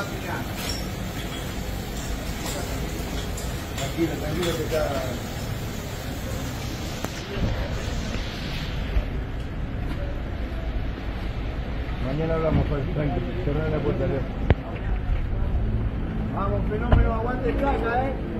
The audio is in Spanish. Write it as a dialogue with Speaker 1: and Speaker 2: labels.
Speaker 1: Tranquilo, tranquilo que está... Mañana hablamos, tranquilo, cerrar la puerta. Vamos, fenómeno, aguante caca,